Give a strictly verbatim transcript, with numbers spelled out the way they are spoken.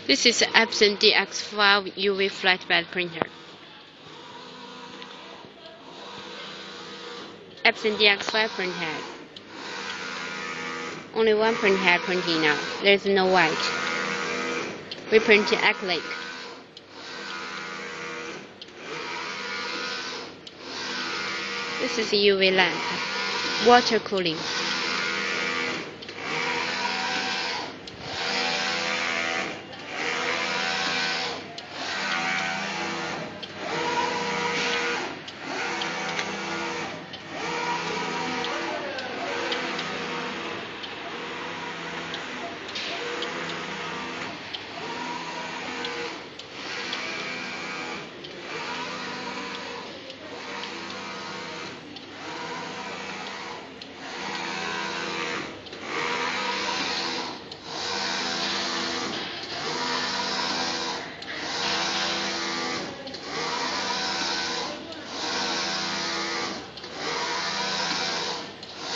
This is Epson D X five U V flatbed printer. Epson D X five printhead. Only one printhead printing now. There is no white. We print acrylic. This is U V lamp. Water cooling.